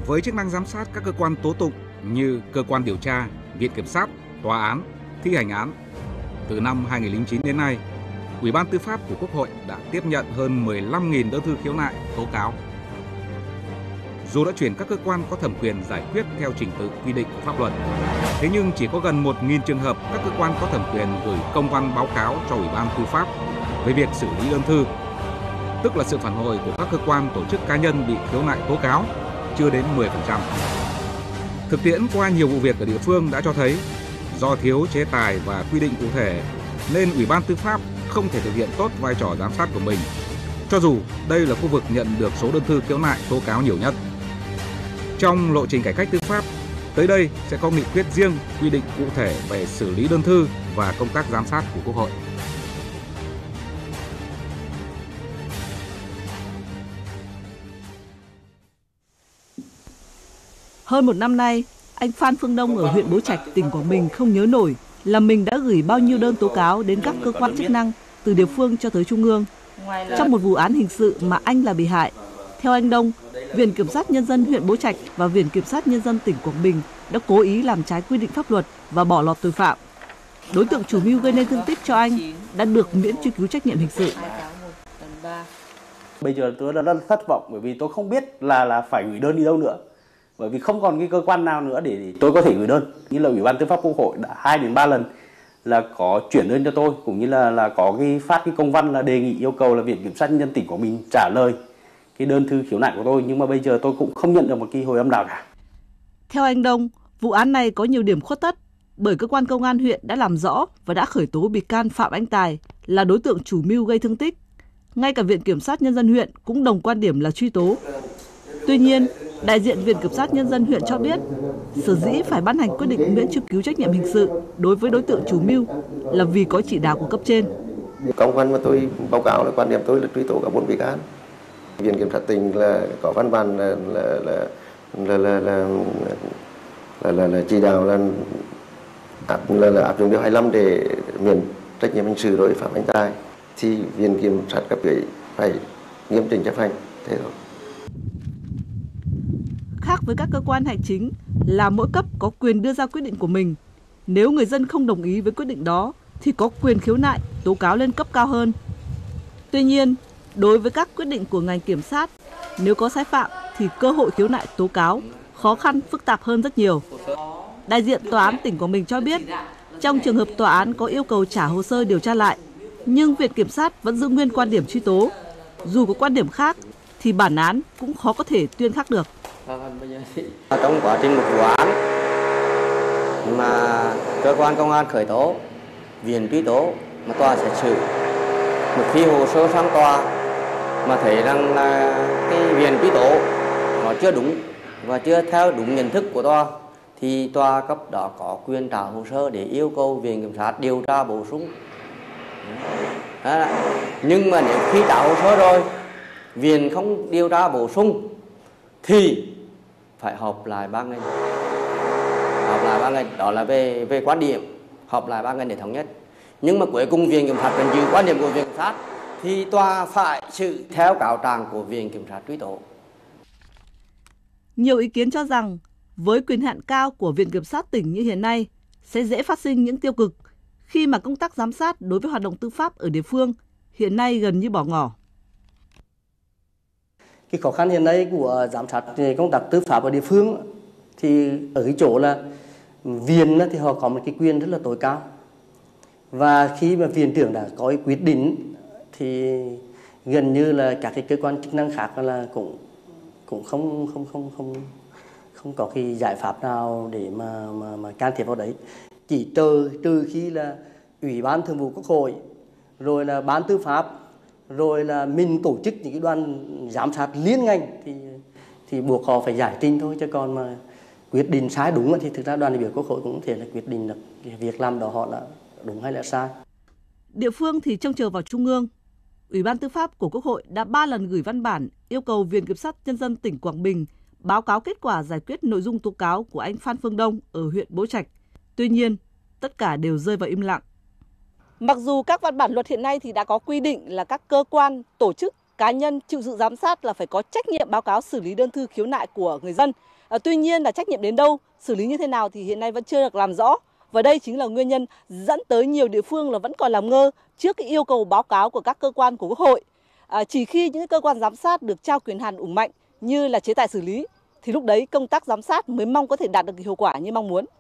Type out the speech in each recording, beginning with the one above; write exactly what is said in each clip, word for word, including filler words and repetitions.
Với chức năng giám sát các cơ quan tố tụng như cơ quan điều tra, viện kiểm sát, tòa án, thi hành án, từ năm hai nghìn không trăm lẻ chín đến nay, Ủy ban Tư pháp của Quốc hội đã tiếp nhận hơn mười lăm nghìn đơn thư khiếu nại, tố cáo. Dù đã chuyển các cơ quan có thẩm quyền giải quyết theo trình tự quy định của pháp luật, thế nhưng chỉ có gần một nghìn trường hợp các cơ quan có thẩm quyền gửi công văn báo cáo cho Ủy ban Tư pháp về việc xử lý đơn thư, tức là sự phản hồi của các cơ quan, tổ chức, cá nhân bị khiếu nại tố cáo chưa đến mười phần trăm. Thực tiễn qua nhiều vụ việc ở địa phương đã cho thấy do thiếu chế tài và quy định cụ thể nên Ủy ban Tư pháp không thể thực hiện tốt vai trò giám sát của mình, cho dù đây là khu vực nhận được số đơn thư khiếu nại tố cáo nhiều nhất. Trong lộ trình cải cách tư pháp, tới đây sẽ có nghị quyết riêng quy định cụ thể về xử lý đơn thư và công tác giám sát của Quốc hội. Hơn một năm nay, anh Phan Phương Đông ở huyện Bố Trạch, tỉnh Quảng Bình không nhớ nổi là mình đã gửi bao nhiêu đơn tố cáo đến các cơ quan chức năng từ địa phương cho tới trung ương. Trong một vụ án hình sự mà anh là bị hại, theo anh Đông, Viện Kiểm sát Nhân dân huyện Bố Trạch và Viện Kiểm sát Nhân dân tỉnh Quảng Bình đã cố ý làm trái quy định pháp luật và bỏ lọt tội phạm. Đối tượng chủ mưu gây nên thương tích cho anh đã được miễn truy cứu trách nhiệm hình sự. Bây giờ tôi đã rất thất vọng bởi vì tôi không biết là là phải gửi đơn đi đâu nữa. Bởi vì không còn cái cơ quan nào nữa để tôi có thể gửi đơn. Như là Ủy ban Tư pháp Quốc hội đã hai đến ba lần là có chuyển đơn cho tôi, cũng như là là có cái phát cái công văn là đề nghị yêu cầu là Viện Kiểm sát Nhân dân tỉnh Quảng Bình trả lời cái đơn thư khiếu nại của tôi, nhưng mà bây giờ tôi cũng không nhận được một cái hồi âm nào cả. Theo anh Đông, vụ án này có nhiều điểm khuất tất bởi cơ quan công an huyện đã làm rõ và đã khởi tố bị can Phạm Anh Tài là đối tượng chủ mưu gây thương tích. Ngay cả Viện Kiểm sát Nhân dân huyện cũng đồng quan điểm là truy tố. Tuy nhiên, đại diện Viện Kiểm sát Nhân dân huyện cho biết, sở dĩ phải ban hành quyết định miễn truy cứu trách nhiệm hình sự đối với đối tượng chủ mưu là vì có chỉ đạo của cấp trên. Công văn mà tôi báo cáo là quan điểm tôi là truy tố cả bốn bị can. Viện Kiểm sát tỉnh là có văn bản là là là là là là, là, là, là chỉ đạo là áp là, là áp dụng điều hai mươi lăm để miễn trách nhiệm hình sự đối với Phạm Anh Tài, thì Viện Kiểm sát cấp ủy phải nghiêm chỉnh chấp hành thế thôi. Khác với các cơ quan hành chính là mỗi cấp có quyền đưa ra quyết định của mình. Nếu người dân không đồng ý với quyết định đó thì có quyền khiếu nại, tố cáo lên cấp cao hơn. Tuy nhiên, đối với các quyết định của ngành kiểm sát, nếu có sai phạm thì cơ hội khiếu nại tố cáo khó khăn, phức tạp hơn rất nhiều. Đại diện Tòa án tỉnh Quảng Bình cho biết, trong trường hợp tòa án có yêu cầu trả hồ sơ điều tra lại, nhưng Viện Kiểm sát vẫn giữ nguyên quan điểm truy tố. Dù có quan điểm khác thì bản án cũng khó có thể tuyên khắc được. Trong quá trình một vụ án mà cơ quan công an khởi tố, viện truy tố mà tòa xét xử, một khi hồ sơ sang tòa mà thấy rằng là cái viện truy tố nó chưa đúng và chưa theo đúng nhận thức của tòa, thì tòa cấp đó có quyền trả hồ sơ để yêu cầu Viện Kiểm sát điều tra bổ sung. Đó. Nhưng mà nếu khi trả hồ sơ rồi, viện không điều tra bổ sung thì phải họp lại ban ngành, họp lại ban ngành, đó là về về quan điểm, họp lại ban ngành để thống nhất. Nhưng mà cuối cùng Viện Kiểm sát vẫn giữ quan điểm của Viện Kiểm sát thì tòa phải xử theo cáo trạng của Viện Kiểm sát truy tố. Nhiều ý kiến cho rằng với quyền hạn cao của Viện Kiểm sát tỉnh như hiện nay sẽ dễ phát sinh những tiêu cực khi mà công tác giám sát đối với hoạt động tư pháp ở địa phương hiện nay gần như bỏ ngỏ. Cái khó khăn hiện nay của giám sát công tác tư pháp ở địa phương thì ở cái chỗ là viện thì họ có một cái quyền rất là tối cao, và khi mà viện trưởng đã có cái quyết định thì gần như là các cái cơ quan chức năng khác là cũng cũng không không không không không có cái giải pháp nào để mà mà, mà can thiệp vào đấy, chỉ trừ trừ khi là Ủy ban Thường vụ Quốc hội rồi là Ban Tư pháp rồi là mình tổ chức những cái đoàn giám sát liên ngành thì thì buộc họ phải giải trình thôi, chứ còn mà quyết định sai đúng thì thực ra đoàn đại biểu Quốc hội cũng có thể là quyết định được việc làm đó họ là đúng hay là sai. Địa phương thì trông chờ vào Trung ương. Ủy ban Tư pháp của Quốc hội đã ba lần gửi văn bản yêu cầu Viện Kiểm sát Nhân dân tỉnh Quảng Bình báo cáo kết quả giải quyết nội dung tố cáo của anh Phan Phương Đông ở huyện Bố Trạch. Tuy nhiên, tất cả đều rơi vào im lặng. Mặc dù các văn bản luật hiện nay thì đã có quy định là các cơ quan, tổ chức, cá nhân chịu sự giám sát là phải có trách nhiệm báo cáo xử lý đơn thư khiếu nại của người dân, À, tuy nhiên là trách nhiệm đến đâu, xử lý như thế nào thì hiện nay vẫn chưa được làm rõ. Và đây chính là nguyên nhân dẫn tới nhiều địa phương là vẫn còn làm ngơ trước cái yêu cầu báo cáo của các cơ quan của Quốc hội. À, chỉ khi những cơ quan giám sát được trao quyền hạn đủ mạnh như là chế tài xử lý thì lúc đấy công tác giám sát mới mong có thể đạt được hiệu quả như mong muốn.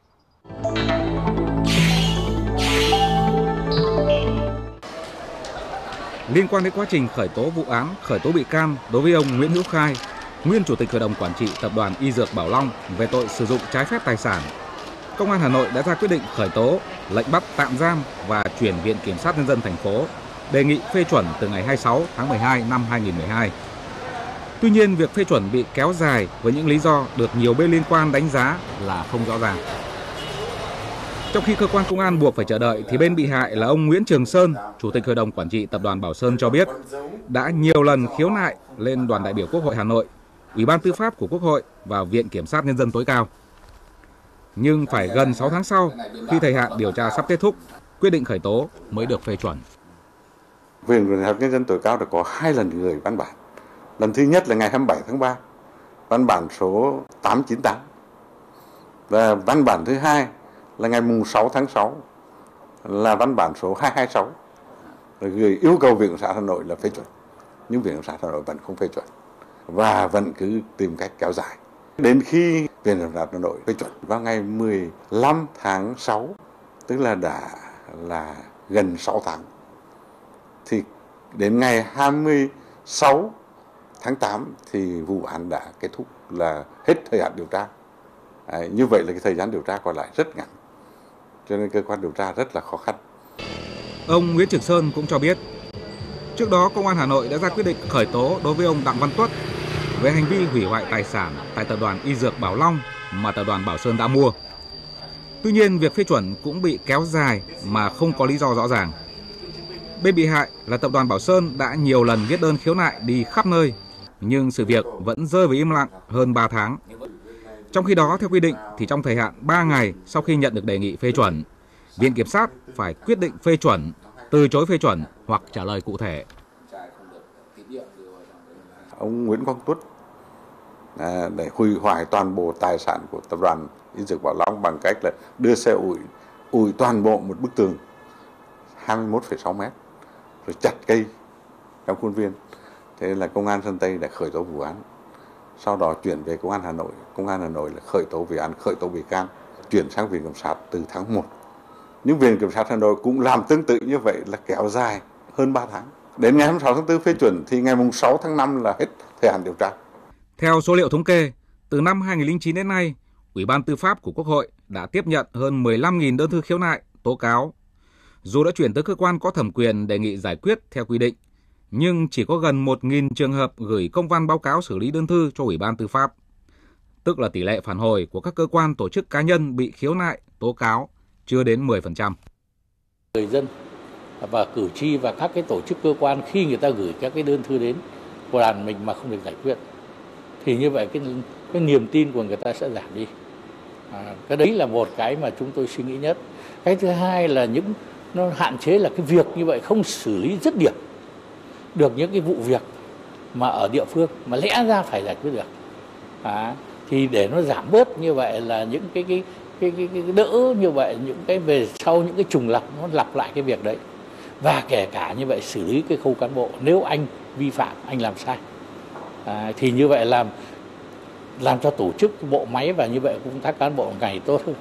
Liên quan đến quá trình khởi tố vụ án, khởi tố bị can đối với ông Nguyễn Hữu Khai, nguyên Chủ tịch Hội đồng Quản trị Tập đoàn Y Dược Bảo Long về tội sử dụng trái phép tài sản, Công an Hà Nội đã ra quyết định khởi tố, lệnh bắt tạm giam và chuyển Viện Kiểm sát Nhân dân thành phố đề nghị phê chuẩn từ ngày hai mươi sáu tháng mười hai năm hai nghìn không trăm mười hai. Tuy nhiên, việc phê chuẩn bị kéo dài với những lý do được nhiều bên liên quan đánh giá là không rõ ràng. Trong khi cơ quan công an buộc phải chờ đợi, thì bên bị hại là ông Nguyễn Trường Sơn, Chủ tịch Hội đồng Quản trị Tập đoàn Bảo Sơn cho biết đã nhiều lần khiếu nại lên Đoàn đại biểu Quốc hội Hà Nội, Ủy ban Tư pháp của Quốc hội và Viện Kiểm sát Nhân dân tối cao. Nhưng phải gần sáu tháng sau, khi thời hạn điều tra sắp kết thúc, quyết định khởi tố mới được phê chuẩn. Viện Kiểm sát Nhân dân tối cao đã có hai lần gửi văn bản. Lần thứ nhất là ngày hai mươi bảy tháng ba, văn bản số tám trăm chín mươi tám. Và văn bản thứ hai là ngày sáu tháng sáu, là văn bản số hai trăm hai mươi sáu. Gửi yêu cầu Viện Kiểm sát Hà Nội là phê chuẩn. Nhưng Viện Kiểm sát Hà Nội vẫn không phê chuẩn. Và vẫn cứ tìm cách kéo dài. Đến khi Viện Kiểm sát Hà Nội phê chuẩn vào ngày mười lăm tháng sáu, tức là đã là gần sáu tháng, thì đến ngày hai mươi sáu tháng tám thì vụ án đã kết thúc, là hết thời hạn điều tra. Đấy, như vậy là cái thời gian điều tra còn lại rất ngắn, cho nên cơ quan điều tra rất là khó khăn. Ông Nguyễn Trường Sơn cũng cho biết, trước đó Công an Hà Nội đã ra quyết định khởi tố đối với ông Đặng Văn Tuất về hành vi hủy hoại tài sản tại Tập đoàn Y Dược Bảo Long mà Tập đoàn Bảo Sơn đã mua. Tuy nhiên, việc phê chuẩn cũng bị kéo dài mà không có lý do rõ ràng. Bên bị hại là Tập đoàn Bảo Sơn đã nhiều lần viết đơn khiếu nại đi khắp nơi, nhưng sự việc vẫn rơi vào im lặng hơn ba tháng. Trong khi đó, theo quy định thì trong thời hạn ba ngày sau khi nhận được đề nghị phê chuẩn, Viện Kiểm sát phải quyết định phê chuẩn, từ chối phê chuẩn hoặc trả lời cụ thể. Ông Nguyễn Quang Tuất à, để hủy hoại toàn bộ tài sản của Tập đoàn Y Dược Bảo Long bằng cách là đưa xe ủi ủi toàn bộ một bức tường hai mươi mốt phẩy sáu mét, rồi chặt cây trong khuôn viên. Thế nên là Công an Sơn Tây đã khởi tố vụ án. Sau đó chuyển về Công an Hà Nội. Công an Hà Nội là khởi tố vụ án, khởi tố bị can, chuyển sang Viện Kiểm sát từ tháng một. Nhưng Viện Kiểm sát Hà Nội cũng làm tương tự như vậy, là kéo dài hơn ba tháng. Đến ngày hai mươi sáu tháng tư phê chuẩn thì ngày sáu tháng năm là hết thời hạn điều tra. Theo số liệu thống kê, từ năm hai nghìn không trăm lẻ chín đến nay, Ủy ban Tư pháp của Quốc hội đã tiếp nhận hơn mười lăm nghìn đơn thư khiếu nại, tố cáo. Dù đã chuyển tới cơ quan có thẩm quyền đề nghị giải quyết theo quy định, nhưng chỉ có gần một nghìn trường hợp gửi công văn báo cáo xử lý đơn thư cho Ủy ban Tư pháp. Tức là tỷ lệ phản hồi của các cơ quan, tổ chức, cá nhân bị khiếu nại, tố cáo chưa đến mười phần trăm. Người dân và cử tri và các cái tổ chức cơ quan khi người ta gửi các cái đơn thư đến của đoàn mình mà không được giải quyết thì như vậy cái, cái niềm tin của người ta sẽ giảm đi. À, cái đấy là một cái mà chúng tôi suy nghĩ nhất. Cái thứ hai là những nó hạn chế là cái việc như vậy không xử lý dứt điểm được những cái vụ việc mà ở địa phương mà lẽ ra phải giải quyết được. À, thì để nó giảm bớt như vậy là những cái cái cái, cái, cái đỡ như vậy, những cái về sau những cái trùng lặp nó lặp lại cái việc đấy. Và kể cả như vậy xử lý cái khâu cán bộ, nếu anh vi phạm, anh làm sai, à, thì như vậy làm làm cho tổ chức bộ máy và như vậy công tác cán bộ ngày tốt hơn.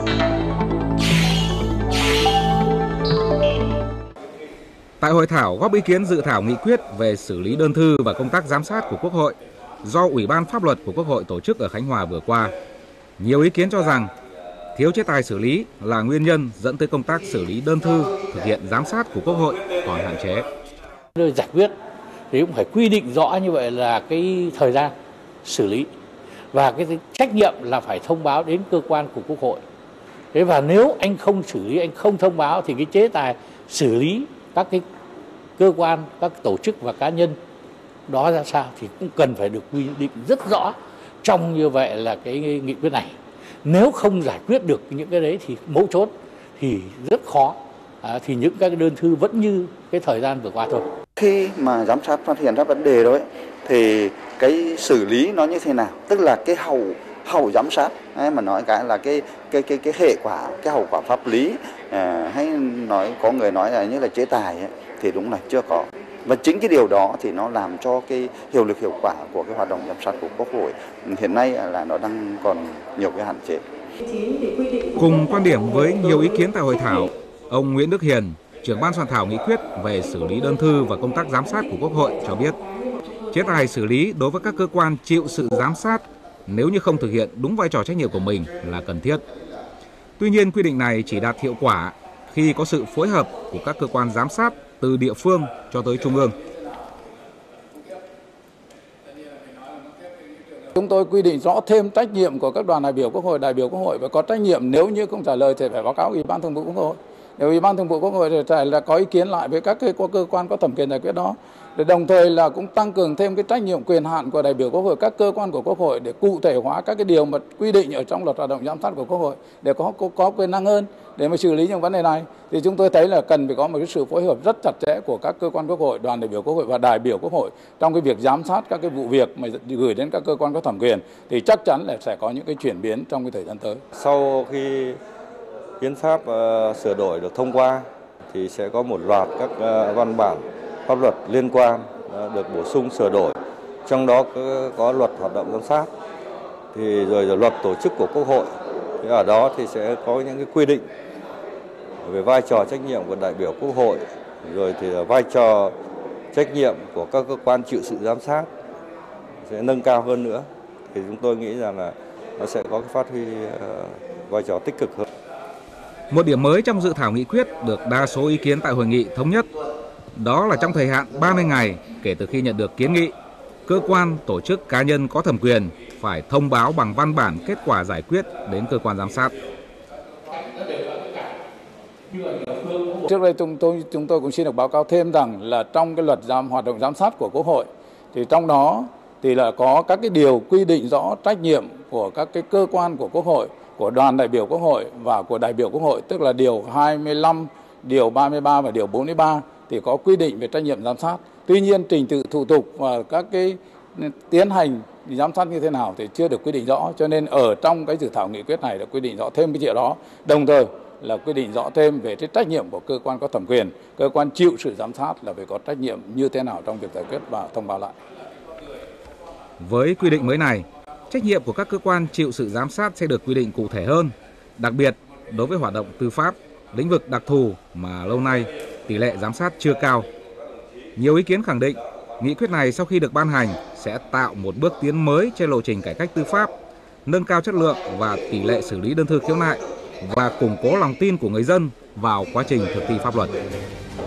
Tại hội thảo góp ý kiến dự thảo nghị quyết về xử lý đơn thư và công tác giám sát của Quốc hội do Ủy ban Pháp luật của Quốc hội tổ chức ở Khánh Hòa vừa qua, nhiều ý kiến cho rằng thiếu chế tài xử lý là nguyên nhân dẫn tới công tác xử lý đơn thư, thực hiện giám sát của Quốc hội còn hạn chế. Nơi giải quyết thì cũng phải quy định rõ như vậy là cái thời gian xử lý và cái trách nhiệm là phải thông báo đến cơ quan của Quốc hội. Thế và nếu anh không xử lý, anh không thông báo thì cái chế tài xử lý các cái cơ quan, các tổ chức và cá nhân đó ra sao thì cũng cần phải được quy định rất rõ trong như vậy là cái nghị quyết này. Nếu không giải quyết được những cái đấy thì mấu chốt thì rất khó, à, thì những các đơn thư vẫn như cái thời gian vừa qua thôi. Khi mà giám sát phát hiện ra vấn đề rồi thì cái xử lý nó như thế nào, tức là cái hậu hậu giám sát, hay mà nói cái là cái cái cái cái hệ quả, cái hậu quả pháp lý, à, hay nói có người nói là như là chế tài ấy, thì đúng là chưa có. Và chính cái điều đó thì nó làm cho cái hiệu lực hiệu quả của cái hoạt động giám sát của Quốc hội hiện nay là nó đang còn nhiều cái hạn chế. Cùng quan điểm với nhiều ý kiến tại hội thảo, ông Nguyễn Đức Hiền, trưởng ban soạn thảo nghị quyết về xử lý đơn thư và công tác giám sát của Quốc hội cho biết, chế tài xử lý đối với các cơ quan chịu sự giám sát nếu như không thực hiện đúng vai trò trách nhiệm của mình là cần thiết. Tuy nhiên, quy định này chỉ đạt hiệu quả khi có sự phối hợp của các cơ quan giám sát từ địa phương cho tới trung ương. Chúng tôi quy định rõ thêm trách nhiệm của các đoàn đại biểu Quốc hội, đại biểu Quốc hội và có trách nhiệm nếu như không trả lời thì phải báo cáo Ủy ban Thường vụ Quốc hội. Nếu Ủy ban Thường vụ Quốc hội thì phải là có ý kiến lại với các cơ quan có thẩm quyền giải quyết đó. Để đồng thời là cũng tăng cường thêm cái trách nhiệm quyền hạn của đại biểu Quốc hội, các cơ quan của Quốc hội để cụ thể hóa các cái điều mà quy định ở trong luật hoạt động giám sát của Quốc hội để có có, có quyền năng hơn để mà xử lý những vấn đề này. Thì chúng tôi thấy là cần phải có một cái sự phối hợp rất chặt chẽ của các cơ quan Quốc hội, đoàn đại biểu Quốc hội và đại biểu Quốc hội trong cái việc giám sát các cái vụ việc mà gửi đến các cơ quan có thẩm quyền, thì chắc chắn là sẽ có những cái chuyển biến trong cái thời gian tới. Sau khi hiến pháp uh, sửa đổi được thông qua thì sẽ có một loạt các uh, văn bản pháp luật liên quan uh, được bổ sung sửa đổi, trong đó có, có luật hoạt động giám sát, thì rồi, rồi luật tổ chức của Quốc hội. Thì ở đó thì sẽ có những cái quy định về vai trò trách nhiệm của đại biểu Quốc hội, rồi thì vai trò trách nhiệm của các cơ quan chịu sự giám sát sẽ nâng cao hơn nữa. Thì chúng tôi nghĩ rằng là nó sẽ có cái phát huy uh, vai trò tích cực hơn. Một điểm mới trong dự thảo nghị quyết được đa số ý kiến tại hội nghị thống nhất, đó là trong thời hạn ba mươi ngày kể từ khi nhận được kiến nghị, cơ quan, tổ chức, cá nhân có thẩm quyền phải thông báo bằng văn bản kết quả giải quyết đến cơ quan giám sát. Trước đây chúng tôi chúng tôi cũng xin được báo cáo thêm rằng là trong cái luật giám hoạt động giám sát của Quốc hội thì trong đó thì là có các cái điều quy định rõ trách nhiệm của các cái cơ quan của Quốc hội, của đoàn đại biểu Quốc hội và của đại biểu Quốc hội, tức là điều hai mươi lăm, điều ba mươi ba và điều bốn mươi ba thì có quy định về trách nhiệm giám sát. Tuy nhiên trình tự thủ tục và các cái tiến hành giám sát như thế nào thì chưa được quy định rõ, cho nên ở trong cái dự thảo nghị quyết này đã quy định rõ thêm cái chuyện đó. Đồng thời là quy định rõ thêm về cái trách nhiệm của cơ quan có thẩm quyền, cơ quan chịu sự giám sát là phải có trách nhiệm như thế nào trong việc giải quyết và thông báo lại. Với quy định mới này, trách nhiệm của các cơ quan chịu sự giám sát sẽ được quy định cụ thể hơn, đặc biệt đối với hoạt động tư pháp, lĩnh vực đặc thù mà lâu nay tỷ lệ giám sát chưa cao. Nhiều ý kiến khẳng định, nghị quyết này sau khi được ban hành sẽ tạo một bước tiến mới trên lộ trình cải cách tư pháp, nâng cao chất lượng và tỷ lệ xử lý đơn thư khiếu nại và củng cố lòng tin của người dân vào quá trình thực thi pháp luật.